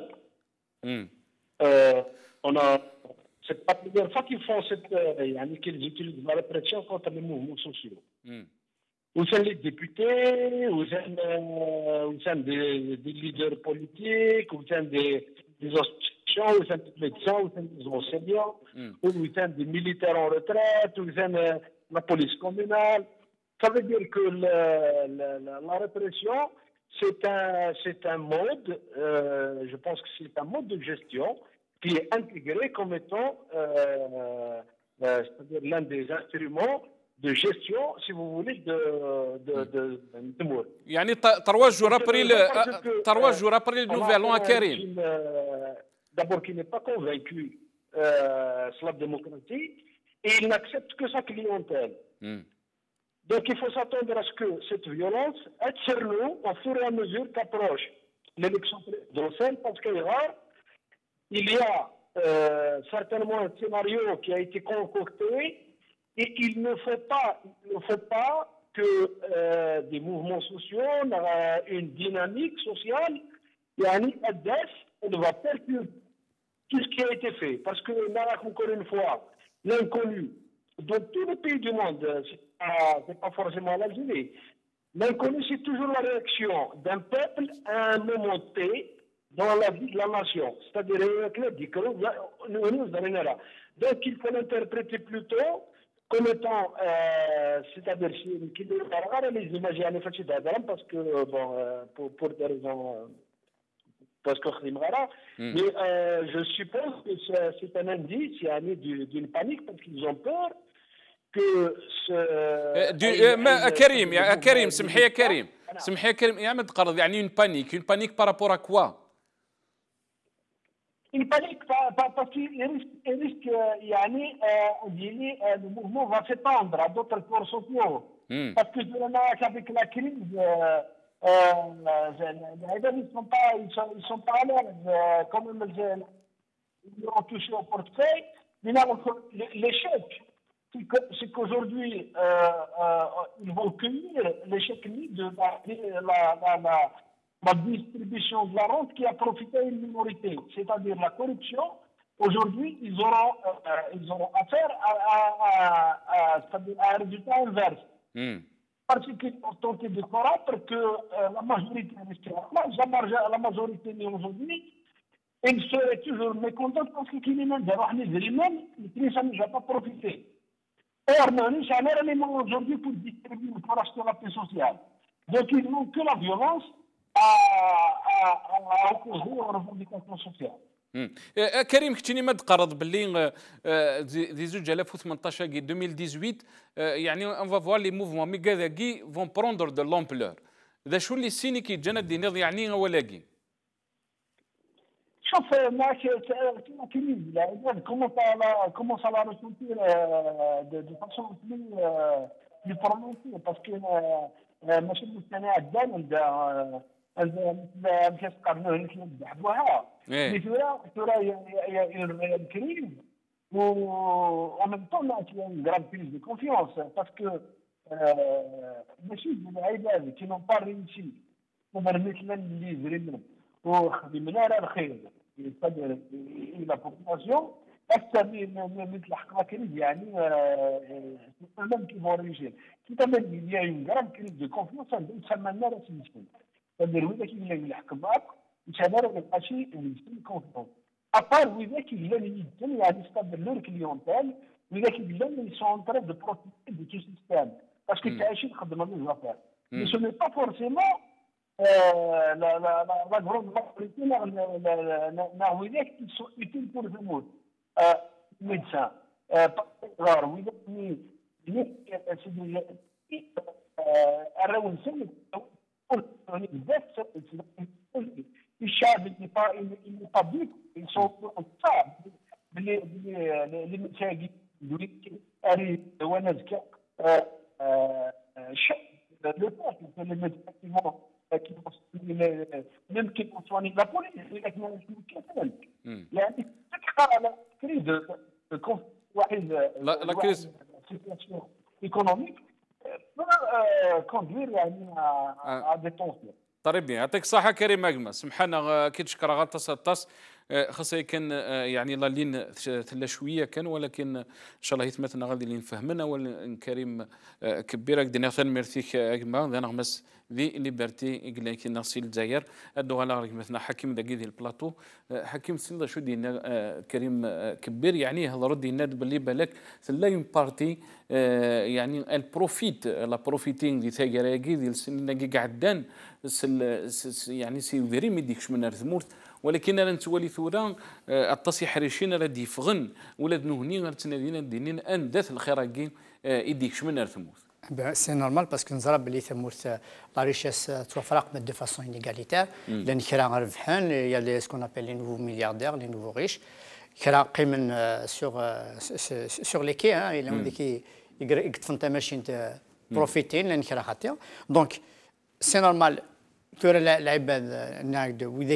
on a. C'est pas la première fois qu'ils font qu'ils utilisent la répression contre les mouvements sociaux. Vous êtes les députés, vous êtes des leaders politiques, vous êtes des associations, vous êtes des médecins, vous êtes des enseignants, vous êtes des militaires en retraite, vous êtes la police communale. Ça veut dire que la répression, c'est un mode, je pense que c'est un mode de gestion qui est intégré comme étant c'est-à-dire l'un des instruments de gestion, si vous voulez, de mode. يعني تروج جورا بري نوفيل ان كريم. D'abord, qui n'est pas convaincu sur la démocratie et il n'accepte que sa clientèle. Donc il faut s'attendre à ce que cette violence attire nous au fur et à mesure qu'approche l'élection présidentielle, parce qu'il y a certainement un scénario qui a été concocté et il ne faut pas que des mouvements sociaux aient une dynamique sociale elle va perturber tout ce qui a été fait. Parce que là, encore une fois, l'inconnu, dans tous les pays du monde, c'est pas forcément l'Algérie. L'inconnu, c'est toujours la réaction d'un peuple à un moment T dans la vie de la nation. C'est-à-dire, donc il faut l'interpréter plutôt comme étant, c'est-à-dire, les images parce que, bon, pour des raisons, parce que mais je suppose que c'est un indice, d'une panique parce qu'ils ont peur. كريم سمحي يا كريم يا ما تقرض يعني une panique par rapport à quoi? Une panique parce qu'il risque le mouvement va s'étendre à d'autres corps sociaux. Parce que avec la crise, ils sont pas à l'aise, quand même ils ont touché au portefeuille. Mais là, l'échec, c'est qu'aujourd'hui, ils vont cueillir l'échec de la distribution de la rente qui a profité à une minorité, c'est-à-dire la corruption. Aujourd'hui, ils auront affaire à un résultat inverse. Parce qu'ils ont tenté de corrompre que la majorité la majorité aujourd'hui, ils seraient toujours mécontents parce qu'ils ne pas profité. Or, nous sommes un élément aujourd'hui pour distribuer, pour acheter la paix sociale. Donc, ils n'ont que la violence à opposer aux revendications sociales. كريم كنتيني ما تقرض باللي دي 2018 2018 يعني اون فا فوار لي موفمون مي كذاكي فون بروندر دو لومبلور. ذا شو اللي سيني كيتجانا دينيض يعني ولاكي؟ شوف معك كريم commence à la ressentir de façon plus prononcée parce que ماشي مستمع الدم عند كيسقرنوه اللي كنذبحوها اللي ترى الكريم و même temps il y a une grande crise de confiance parce que ماشي العباد qui n'ont pas réussi مثلا اللي زرنا وخدمنا على الخير c'est-à-dire la population أكثر من تلحق la crise يعني c'est eux-mêmes qui vont réussir. Tout à fait, il y a une grande crise de confiance تسمى الناس المسلمين. c'est-à-dire وإذا كاين يحكم معك يتمارس ماشي المسلم كونفيونس. أبار وإذا كاين يدن يعني c'est-à-dire leur clientèle وإذا كاين ils sont en train de profiter de tout ce système parce que تعيشين يخدموا les affaires. Mais ce n'est pas forcément la grande majorité qui sont utiles pour le monde. médecin. الراون سن الشعب اللي طبيب يصوب الصعب اللي متاجي وانا ذكاء الشعب لو même qui concerne la police, يعني تقرا على كريز واحد لا كريز سيتياسيون ايكونوميك كوندوير يعني ا دي طونسيون. طيب يعطيك الصحة كريم أجمل سمحنا كي تشكر غطاس خاصة كان يعني لا لين ثلا شوية كان ولكن إن شاء الله يتمتنا غادي اللي نفهمنا ولا كريم كبيرة قدنا ثان ميرثيك أجمل ذا نغمس ذي ليبرتي إقلاكي نغسي الجزائر أدو على مثلا حكيم ذاكي ذي البلاطو حكيم سيلا شو دينا كريم كبير يعني هذا ردي ناد باللي بالك ثلا يوم بارتي يعني البروفيت لا بروفيتين دي ثاقراكي ديال السنين قعدان يعني سي فيري ما يديكش من ثمورت ولكن انا نتولي ثورا التصي حريشين راه ديفغن ولا نهني غير تنادينا دينين ان ذات الخراكي يديكش من ثمورت. سي نورمال باسكو نزرب بلي ثمورت لا ريشيس توفرق دو فاسون انيغاليتير لان كرا ربحان يا لي سكون ابل لي نوفو ملياردير لي نوفو ريش كرا قيمن سور لي كي الى عندك يقطفن تا ماشين بروفيتين لان كرا خاطر دونك سي نورمال تورا العباد ناقد وذاك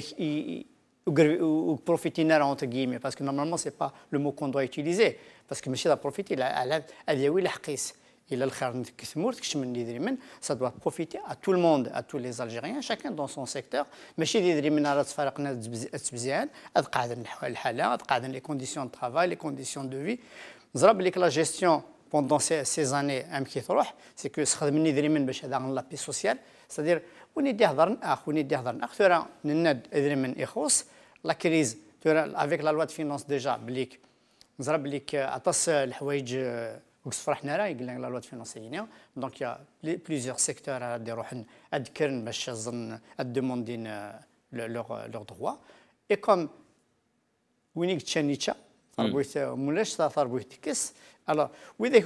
ou profiter entre guillemets parce que normalement c'est pas le mot qu'on doit utiliser parce que ماشي profiter هذا هو الحقيس الى الخير كثمور تكشمن اللي من ça doit profiter à tout le monde à tous les Algériens chacun dans son secteur ماشي اللي من راه تفارقنا تبزيان هاد قاعدين الحاله هاد قاعدين لي كونديسيون دو travail les conditions de vie نزرب لك لا جيستيون pendant ces années ام كي تروح سي كو خدمني دري من باش هذا لا بي سوسيال c'est-à-dire وندي هضر اخ وندي هضر اخ ترى نناد ادري من يخص لا كريز ترى افيك لا لوا دو فينانس ديجا بليك نزرب لك عطس الحوايج وصفرحنا راه يقول لك لا لوا دو فينانس هنا دونك يا بليزيور سيكتور غادي نروح اذكرن باش نظن الدوموندين لور دروا اي كوم وينيك تشانيتشا ضربويت مولاش ضربويت كيس alors وذاك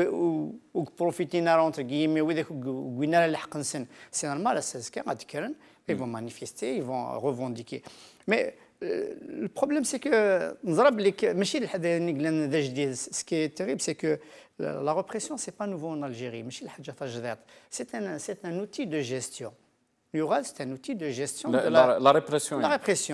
بروفيتينا entre guillemets وذاك قلنا الحق نسن سي نورمال سي غادي كيرن ils vont manifester ils vont revendiquer mais le problème c'est que نضرب لك ماشي الحدا قلنا ذا جديد ce qui est terrible c'est que la répression c'est pas nouveau en Algérie ماشي الحاجه تاع جداد c'est un outil de gestion L'URAL, c'est un outil de gestion de la répression. La répression.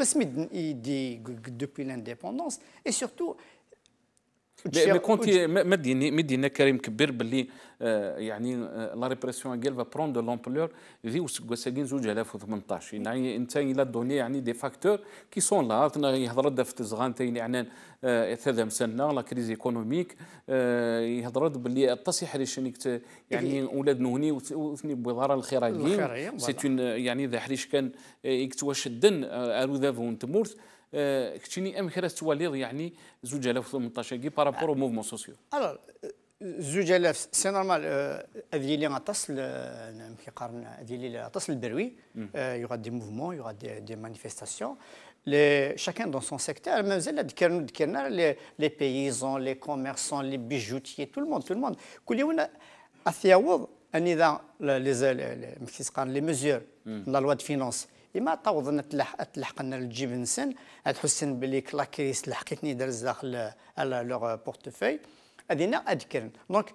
Depuis l'indépendance et surtout mais quand مدينا كريم كبير باللي يعني لا ريبريسيون ديال فا برون دو لامبلور ذي وساكين 2018 يعني انت الى دوني يعني دي فاكتور كي سون لا يهضر دافت زغان تاين يعني ثلاثه مسنه لا كريز ايكونوميك يهضر باللي التصحيح ريشنيك يعني اولاد نهني وثني بوزاره الخراجين سي يعني ذا حريش كان يكتوا شدن ارو ذا فون تمورت كتشيني ام خرا تواليض يعني 2018 كي بارابور او موفمون سوسيو. الوغ 2000 سي نورمال هذه اللي غتصل كيقارن هذه اللي غتصل البروي يوغا دي موفمون يوغا دي مانيفيستاسيون chacun dans son secteur مازال ذكرنا لي بيزون لي كوميرسون لي بيجوتيي tout le monde كل يوم اثياوض النظام لي ميزور لا لوا دو فينانس إما تعوضنا تلحقنا الجيب نسن تحسن بلي لا كريس لحقتني درز داخل لوغ بورتفوي هذينا أذكرن دونك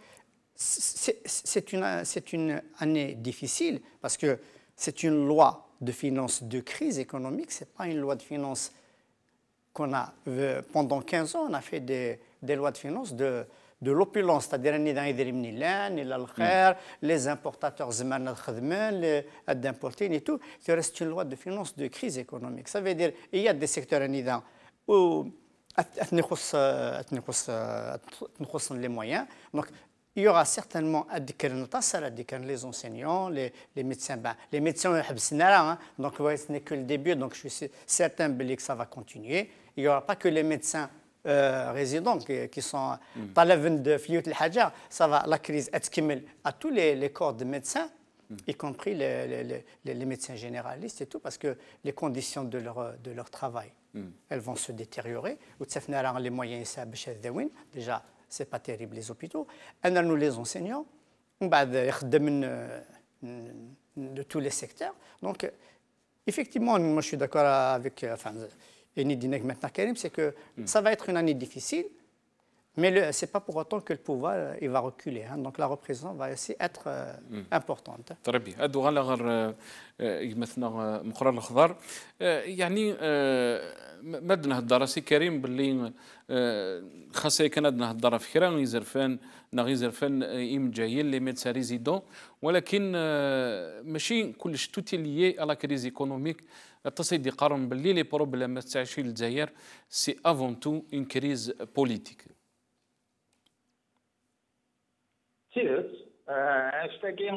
c'est une année difficile parce que c'est une loi de finances de crise économique c'est pas une loi de finances qu'on a pendant 15 ans on a fait des lois de finances de l'opulence, c'est-à-dire les importateurs d'importer et tout, il reste une loi de finances de crise économique. Ça veut dire qu'il y a des secteurs où les moyens. Donc, il y aura certainement les enseignants, les médecins. Les médecins, donc ce n'est que le début, donc je suis certain que ça va continuer. Il n'y aura pas que les médecins résidents qui sont طلبن de فيوت الحاجه ça va la crise تكمل à tous les corps de médecins y compris les médecins généralistes et tout, parce que les conditions de leur travail, elles vont se détériorer. Les moyens, déjà, ce n'est pas terrible les hôpitaux. Nous, les enseignants, de tous les secteurs. Donc, effectivement, moi je suis d'accord avec Eni Dinek maintenant, Karim, c'est que ça va être une année difficile, mais ce n'est pas pour autant que le pouvoir il va reculer. Hein. Donc la représentation va aussi être importante. Très bien. هادو غير مثلا مقرر الخضر يعني مدنا هالدار سي كريم باللي خاصة كان عندنا هالدار فكرة يزرفان يزرفان إيم جايين لي ميدسان ريزيدون ولكن ماشي كلش توتي ليي على كريز ايكونوميك التصيد يقارن باللي لي بروبليم تاعشي الجزائر سي افون تو اون كريز بوليتيك. سيرت اشتكي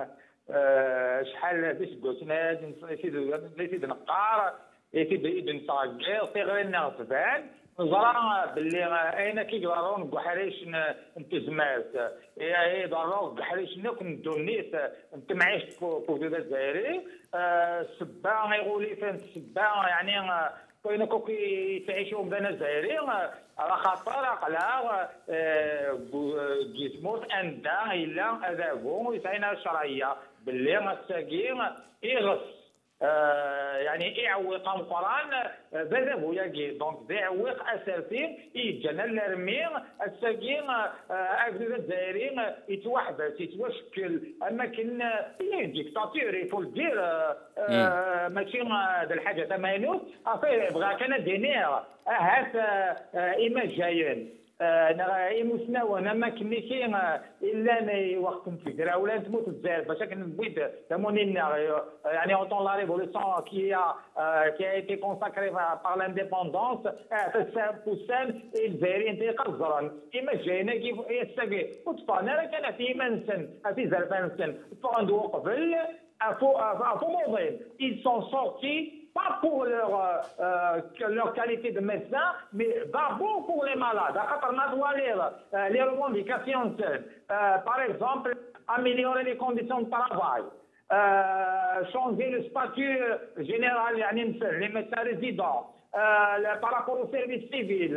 شحال باش قلتنا نسيت نقار يفيد نصاغير في غير نغتبان نزرع باللي اين كيقدروا نقحريش نتزمات يقدروا نقحريش نكون دونيت انت معيش بوزيد الجزائري السبا يقولي فين السبا يعني كاين كي تعيشوا بين الجزائري على خاطر قلا جيسموت اندا الا اذابو يسعينا الشرعيه باللي مساكين يغص يعني يعوق القران بذبو يجي دونك يعوق اساسي يجنا الرمي الساكين اكدو الجزائريين يتوحد يتوشكل اما كن ديكتاتور يفول دير ماشي هذا الحاجه ثمانوت افي بغا كان دينير هات اما جايين مسنا انا كنيكي الا وقت الفكره ولا تموت الجزائر باش كنبغي تمونين يعني اونطون لا ريفولوسيون كي a été consacrée par l'indépendance فسان الجزائريين تيقزرن اما جاينا كيف يستقي وطفانا كان في منسن في زرفان سن فاندو قبل افو موضين ils sont sortis pas pour leur qualité de médecin, mais d'abord pour les malades. Les revendications, par exemple, améliorer les conditions de travail, changer le statut général, les médecins résidents. Par rapport au service civil,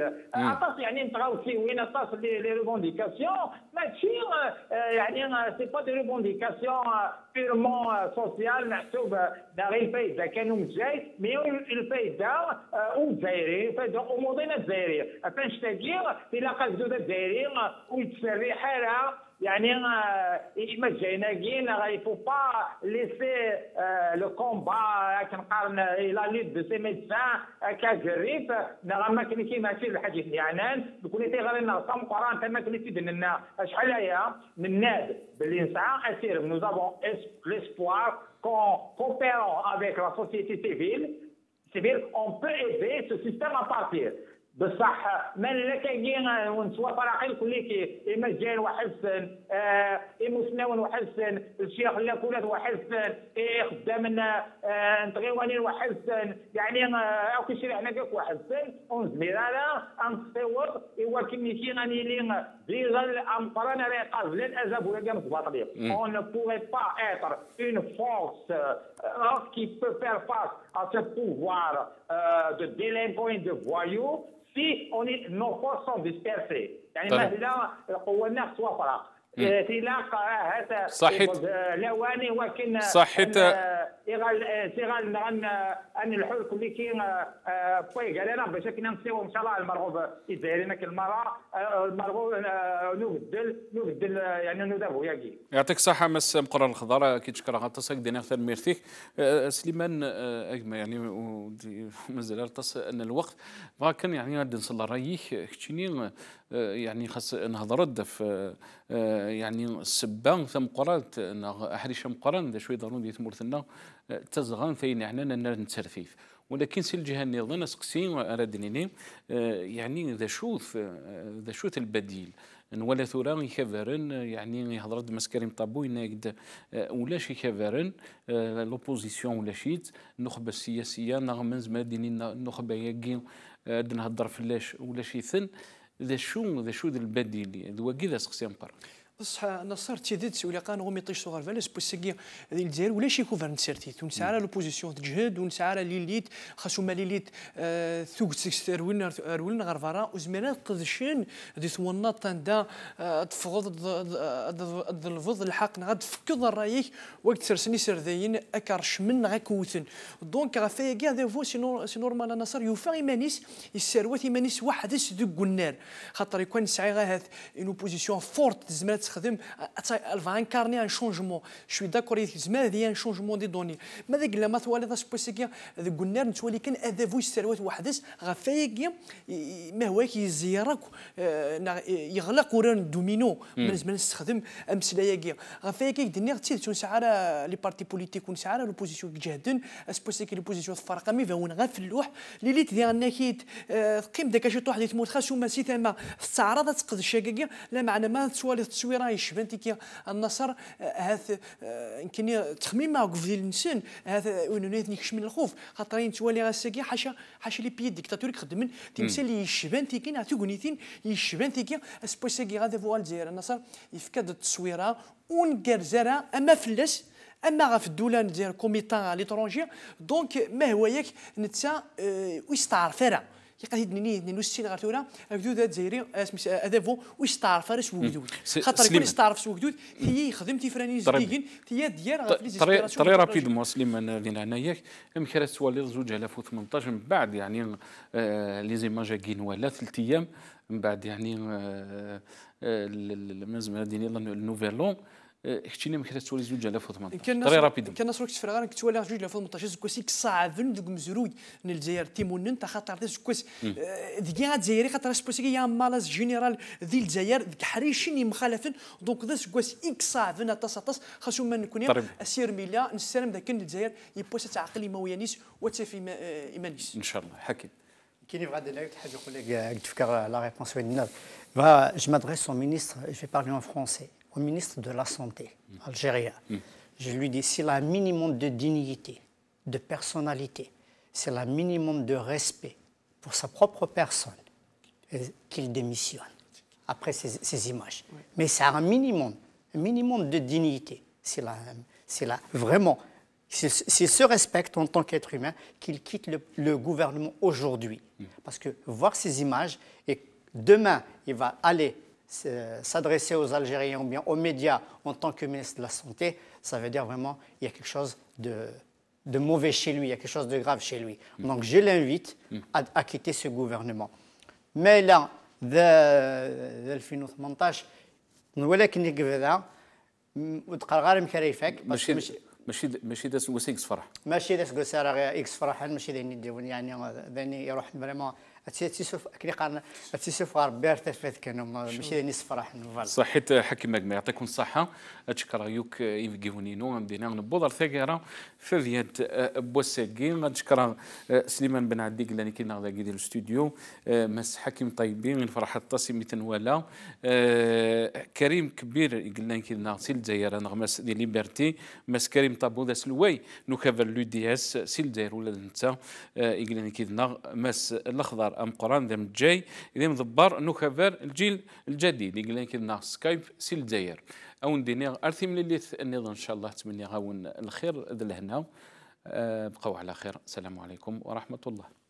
les revendications, c'est pas des revendications purement sociales, mais il fait il faut pas laisser le combat la lutte de ces médecins كجريف نغما كنيكي ماشي الحديث يعني بكون تيغالنا صام قران تما كنيتي دنا شحال هي من ناد باللي نسعى اسير nous avons l'espoir qu'en coopérant avec la société civile on peut aider ce système à partir بصح من اللي كاين ونسوا فراقي كليكي اما جاي وحسن مسناون وحسن الشيخ لا كولات وحسن خدامنا نتغيوانين وحسن يعني او كي شري حنا كاك وحسن ونزميرانا نصور ايوا كيميكي غاني لين ديال امقرانا راه قابل الازاب ولا كاع متباطلين on ne pourrait pas être une force qui peut faire face à ce pouvoir de délinquants et de voyous si nos forces sont dispersées يعني مثلا قوانا خصوا فرق تلاقى هذا لواني ولكن صحيت سيغال ان الحل كل كاين بوي قال انا باش كنا نسيو ان شاء الله المرغوب الجزائريين المرغوب نبدل يعني ندابو ياكي يعطيك الصحة مس مقرر الخضار كي تشكر غطاسك دينا اكثر ميرثيك سليمان اجمع يعني مازال تص ان الوقت كان يعني غادي نصل رايك كتشيني يعني خاص نهضر في يعني السبان ثم قرات احريش مقران ذا شوي ضروري تمرثنا تزغان فين حنا نتسرفيف ولكن سي الجهه النظام نسقسي ارادنيني يعني ذا شوث البديل ولا ثورا يكفرن يعني يهضر مسكريم طابو يناقد ولا شي كفرن لوبوزيسيون ولا شيت النخبه السياسيه نغم زماديني النخبه ياكي نهضر فلاش ولا شي ثن ذا شو البديل ذو كذا سقسي مقر بصح نصر تيدت ولا كان غومي طيش صغار فالاس بوسكي الجزائر ولا شي كوفرن سيرتيت ونسعى لوبوزيسيون تجهد ونسعى ليليت خاصو ما ليليت ثوق تكستر وين غرفرا وزمانات قدشين دي ثونات دا تفض الفض الحق غاد فكض الرايك وقت سرسني سردين اكرش من غاكوثن دونك غافيا كاع ذا فو سي نورمال نصر يوفا ايمانيس يسروات ايمانيس وحدس دوك النار خاطر يكون نسعي غا هاد اون اوبوزيسيون فورت زمانات تخدم الفا انكارني ان شونجمون شوي داكور زمان هذه ان شونجمون دي دوني ماذا قلنا ما ثوالي ذا سبوسيكيا ذوك النار نتولي كان اذافو السروات وحدس غافيا ما هواك يزيرك يغلق وران دومينو من زمان نستخدم امثله كيا غافيا دنيا تيت ونسعى لي بارتي بوليتيك ونسعى لوبوزيسيون جهدن سبوسيكي لوبوزيسيون فرقه مي فاون غا في اللوح ليليت ديال ناكيت قيم داك شي طوح اللي تموت خاصو ما سي ثما استعراض تقد الشاكاكيا لا معنى ما تسوالي التصويره يشبان كي النصر هذا يمكن تخميم ما وقف ديال الانسان هذا ونيت نكش من الخوف خاطرين تولي غاساكي حاشا لي بيي ديكتاتوريك خدمن تمثال يشبان تيكي نعطيو غنيتين يشبان تيكي سبوسيكي غادا فوال الجزائر النصر يفكد التصويره ونكرزرا اما فلاس اما غا في الدوله ندير كوميتان على ليترونجي دونك ما هو ياك نتا ويستعرف راه يقعد نينو السين غير تورا هكذا الجزائري هذا فو ويستعرف راه سوكدود خاطر يكون يستعرف سوكدود هي يخدم تيفراني زديكين هي ديال طري رابيد مسلم اللي هناياك يمكن تولي 2018 من بعد يعني لي زيماج كين ولا 3 ايام من بعد يعني المزمه ديال النوفيلون احتينا مكرا تولي 2018 طري رابيد كان نصرك تفرغ كتولي 2018 سكوسي صعب دوك مزروي من الجزائر تيمونن تا خاطر سكوس ديال الجزائري خاطر سبوسيكي يا مالاز جينيرال ديال الجزائر ديك حريشين مخالفين دونك ذا سكوس صعب تصاطس خاصو ما نكون اسير ميلا نسلم ذاك الجزائر يبوس تعقل مويانيس وتفي ايمانيس ان شاء الله حكيت كاين بغا دير حاجه يقول لك تفكر لا ريبونس وين je m'adresse au ministre je vais parler en français au ministre de la Santé algérien. Je lui dis, s'il a un minimum de dignité, de personnalité, s'il a un minimum de respect pour sa propre personne, qu'il démissionne après ces images. Oui. Mais c'est un minimum de dignité. C'est vraiment, s'il se respecte en tant qu'être humain, qu'il quitte le gouvernement aujourd'hui. Parce que voir ces images, et demain, il va aller s'adresser aux Algériens ou bien aux médias en tant que ministre de la Santé, ça veut dire vraiment qu'il y a quelque chose de mauvais chez lui, il y a quelque chose de grave chez lui. Donc je l'invite à quitter ce gouvernement. Mais là, de 2018, ولكن كذا وتقرر مكريفك ماشي داس وسيكس فرح ماشي داس قصار اكس فرح ماشي يعني ذاني يروح فريمون تيسوف كلي قارنا تيسوف غير بيرتفات كانوا ماشي نصف فرح صحيت حكي ما يعطيكم الصحه اتشكر يوك يفكيونينو بدينا نبوضر ثقيره في فيات بوساكي نشكر سليمان بن عدي قلنا كنا غدا ديال الاستوديو مس حكيم طيبين الفرحه التصمي تنوالا كريم كبير قلنا كنا سيل الجزائر نغمس ديال ليبرتي مس كريم طابو ذا سلوي نوكافر لو دي اس سيل الجزائر ولا انت قلنا كنا مس الاخضر ام قران ذم جاي اذا مضبر نوكافر الجيل الجديد قلنا كنا سكايب سيل الجزائر او ندير ارثي من اللي النظام ان شاء الله تمني غاون الخير ذا الهنا بقوا على خير السلام عليكم ورحمه الله